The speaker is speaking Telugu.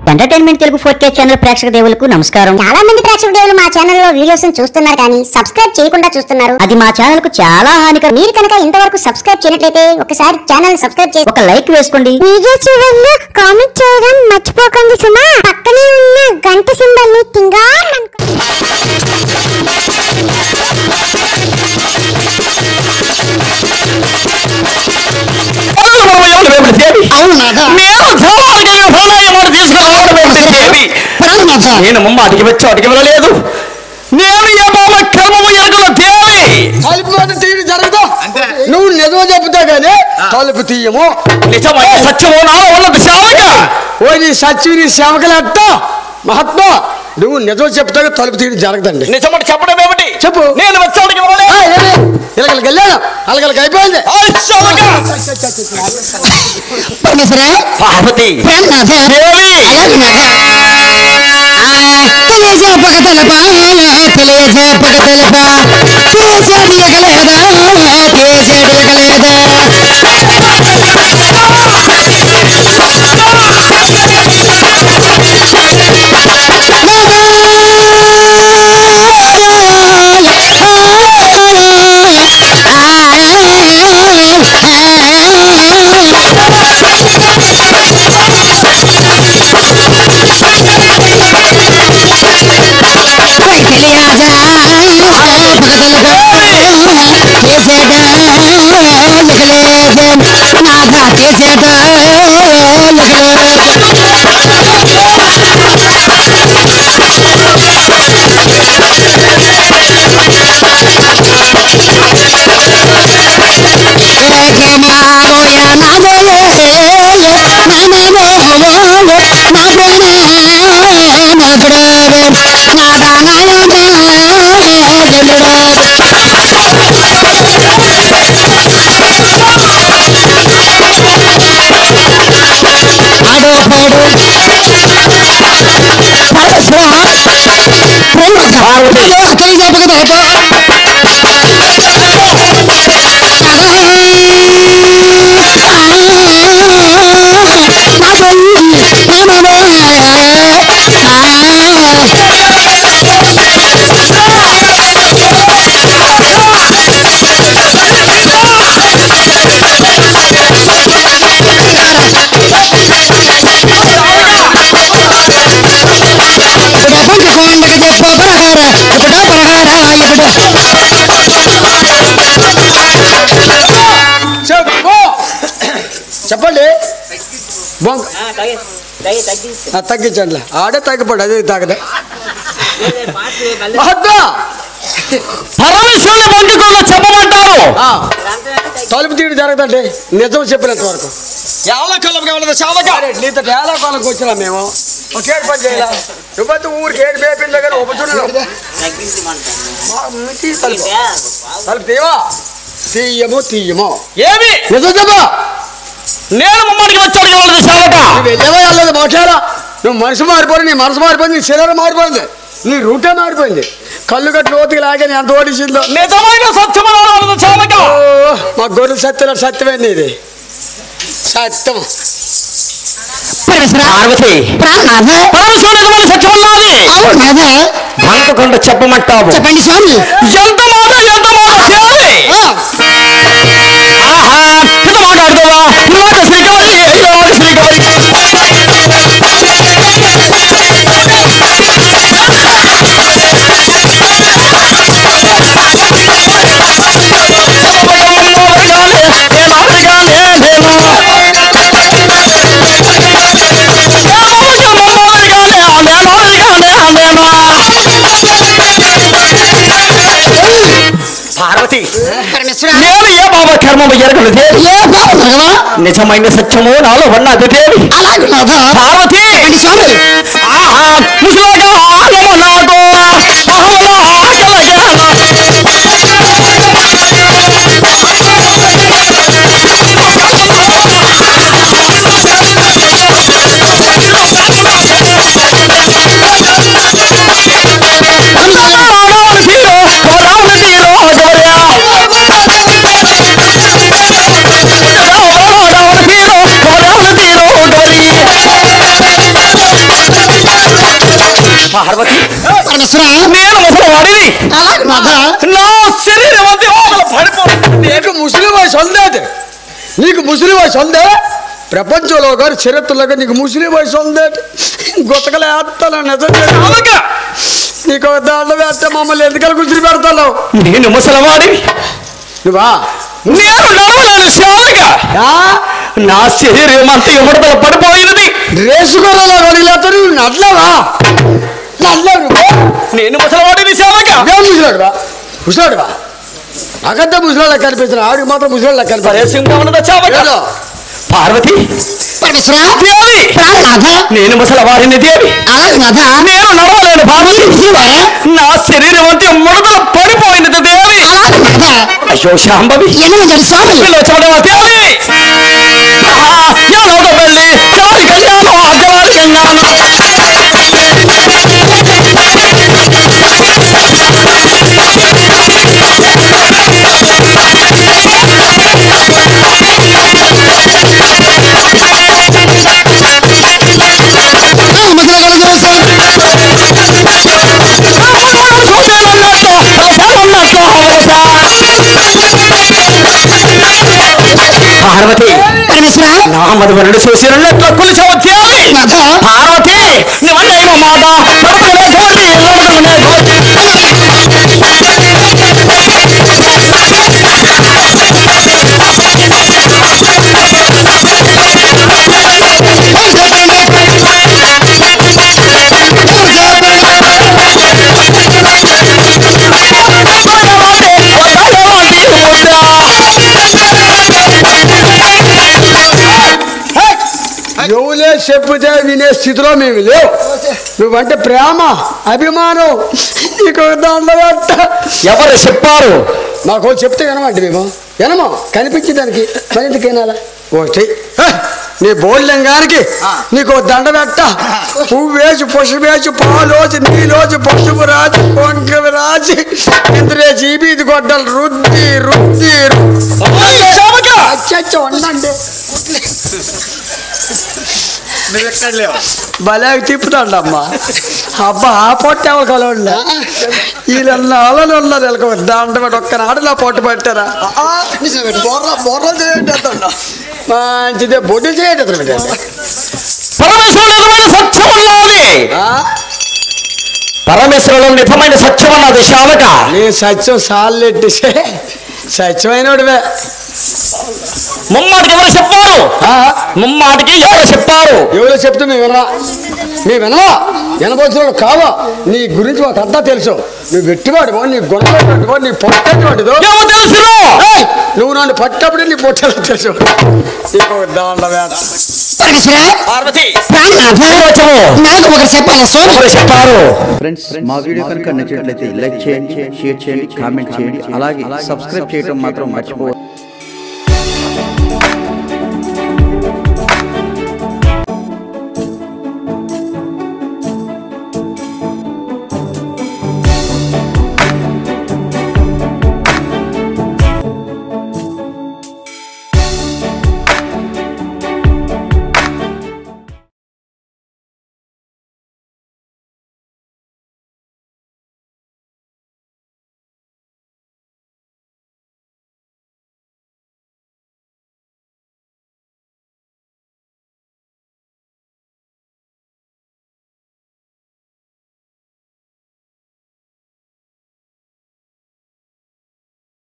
ఎంటర్టైన్మెంట్ తెలుగు 4K ఛానల్ ప్రేక్షక దేవులకు నమస్కారం. చాలా మంది ప్రేక్షక దేవులు మా ఛానల్ లో వీడియోస్ చూస్తున్నారు కానీ సబ్స్క్రైబ్ చేయకుండా చూస్తున్నారు. అది మా ఛానల్ కు చాలా హానికరం. మీరు కనుక ఇంతవరకు సబ్స్క్రైబ్ చేయనట్లయితే ఒకసారి ఛానల్ సబ్స్క్రైబ్ చేసి ఒక లైక్ వేసుకోండి. వీడియో చివరిలో కామెంట్ చేయడం మర్చిపోకండి సుమా. పక్కనే ఉన్న గంట సింబల్ ని టింగాన్ నేను మమ్మ అడిగి వచ్చి అడిగి వెళ్ళలేదు. నేను ఏ బాబా క్రమము ఎరగల దేవి తలుపు తీయడం జరగదు. నువ్వు నిజం చెప్తా గానీ తలుపు తీయము. నిజమైన సత్యము నా ఉన్నది సేవక. ఓ నీ సత్యుని సేవకలెట్ట మహాత్మా నువ్వు నిజం చెప్తాగా తలుపు తీయడం జరగదండి. నిజమని చెప్పడం ఏమిటి? చెప్పు. నేను వచ్చి అడిగి వెళ్ళలేదు. ఇలాగలకి వెళ్ళాను అలాగలకి అయిపోయింది. పార్వతి చెప్పండి తగ్గించండి. ఆడే తగ్గిపోడు అదే తాగదే. పరమేశ్వరుని బంధుకులు చెప్పమంటారు. తలుపు తీయడం జరగదండి నిజం చెప్పినంత వరకు. నీతో ఎలా కాలంకి వచ్చినా మేము ఒకే పని చేయాలా. నువ్వు ఊరికి ఏడు పేపింది దగ్గర తలుపు తీయవా తీయము తీయము ఏమి నిజం చెప్పా. నేను మమ్మడికి వచ్చాడు నువ్వు వెళ్ళేవా వెళ్ళదు మాట్లాడా. నువ్వు మనసు మారిపోయింది, నీ మనసు మారిపోయింది, నీ శరీరం మారిపోయింది, నీ రూటే మారిపోయింది. కళ్ళు కట్టి లోతుకి లాగానే ఎంత ఓడిసిందో. నిజమైన సత్యము మా గొర్రెలు సత్యం సత్యమైంది ఇది సత్యం. బంధుకుండ చెప్పమంటావు. చెప్పండి స్వామి. ఎంత మాట ఎంత మాట చేయాలి. ఎంత మాట్లాడుతావా మాట శ్రీకారి మాట శ్రీకారి పార్వతి నేను ఏ బాబా కర్మము ఎరగలేదు. నిజమైన సత్యము నాలో ఉన్నది దేవి. పార్వతి పార్వతి పరమేశ్వర నేను ముసలివాడిని అలాగే నాథ నా శరీరం అంతా పడిపోతుంది. నీకు ముసలి వయసు ఉందేటి, నీకు ముసలి వయసు ఉందే. ప్రపంచంలో గారు చరిత్రలో గారు నీకు ముసలి వయసు ఉందేటి. గుట్టకలు వేస్తాను నిజం అలాగా నీకు దాంట్లో వేస్తే మమ్మల్ని ఎందుకని గుర్తు పెడతావు? నేను ముసలివాడిని, నువ్వా నేను నడవలేను శ్యామగా. నా శరీరం అంతా ఎవరితో పడిపోయినది. రేసుకోరలో వదిలేస్తాను. నువ్వు నడ్లవా నడ్లేవు నువ్వు. నేను ముసలివాడిని శ్యామగా. అదేం ముసలాడువా ముసలాడువా నాకంతా ముసలాళ్ళ కనిపిస్తున్నా. ఆడికి మాత్రం ముసలాళ్ళ కనిపిస్తా. పరేశంగా ఉన్నదా శ్యామగా? పార్వతి పరమేశ్వర దేవి నాథ నేను ముసలివాడిని దేవి. అలాగే నాథ నేను నడవలేను పార్వతి. నా శరీరం అంతా ముడతలు పడిపోయినది దేవి. అలాగే నాథ అయ్యో శాంభవి ఎనిమిది స్వామి పిలవచ్చమడవా దేవి. ఎలాగ వెళ్ళి చారి కళ్యాణం అజవారి గంగాను పార్వతి పరమేశ్వర నా మధువరుడు చూసినట్లు కొలిచవ దేవి. నాథ పార్వతి నివన్నైవ మాట పడుకునే ఘోరి లోకమునే ఘోరి. ఎవలే చెప్పుతే వినే స్థితిలో మేము లేవు. నువ్వంటే ప్రేమ అభిమానం నీకు దాంట్లో పెట్ట. ఎవరు చెప్పారు? మాకు చెప్తే వినమంటే మేము వినమో కనిపించి దానికి మరింతకి వినాలా. ఓటి నీ బోల్లింగానికి నీకు దండ పెట్ట. పువ్వు వేసి పసుపు వేసి పాలోచి నీలోచి పసుపు రాజు కొంకవి రాజి ఇంద్రే జీబీది గొడ్డలు రుద్ది రుద్ది ఉండండి. భలే తిప్పుతాండమ్మా. అబ్బా ఆ పొట్ట ఎవరికలే వీళ్ళ అలలు ఉన్నారు. వీళ్ళకి దండ పెట్టి ఒక్కనాడు నా పొట్టు పెట్టారా మంచిదే బొడ్డు చేయటం. పరమేశ్వరుడు సత్యం ఉన్నది. పరమేశ్వరుడు నిజమైన సత్యం ఉన్నది శ్యామక. నీ సత్యం సాల్లెట్టి సత్యమైనడివే. ముమ్మాటికి ఎవరు చెప్పారు? ముమ్మాటికి ఎవరు చెప్పారు? ఎవరో చెప్తే మేము వినవా? మేము వినవా? వినబోతున్నాడు కావా? నీ గురించి మాకు అంతా తెలుసు. నువ్వు వెట్టువాడివో, నీ గొడవడివో, నీ పొట్టవాడిదో తెలుసు. నువ్వు నన్ను పట్టప్పుడే నీ పొట్టలో తెలుసు. నీకు దాండ వేట. పార్వతి నాకు ఒకరు చెప్పాలి స్వామి. ఎవరు చెప్పారు? ఫ్రెండ్స్ మా వీడియో కనుక నచ్చినట్లయితే లైక్ చేయండి, షేర్ చేయండి, కామెంట్ చేయండి, అలాగే సబ్స్క్రైబ్ చేయడం మాత్రం మర్చిపోవద్దు.